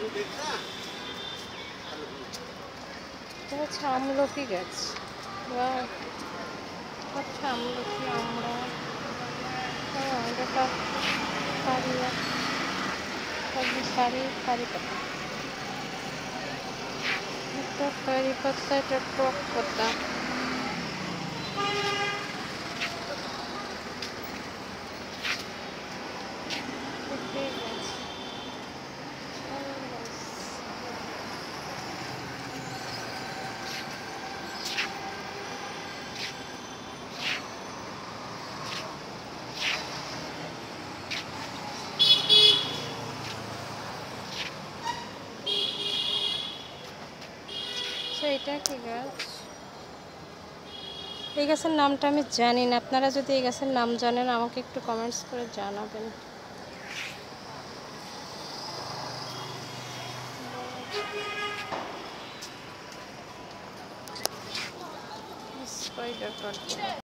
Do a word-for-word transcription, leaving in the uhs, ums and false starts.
এটা হচ্ছে আমলকি গাছ। ওয়াও, আচ্ছা আমলকি আমরা এটা কারি কারি কারি পাতা, এটা কারি পাতা, এটা টক পাতা। এটা কি গাছ? এই গাছের নামটা আমি জানি না, আপনারা যদি এই গাছের নাম জানেন আমাকে একটু কমেন্টস করে জানাবেন। স্পাইডার কাট।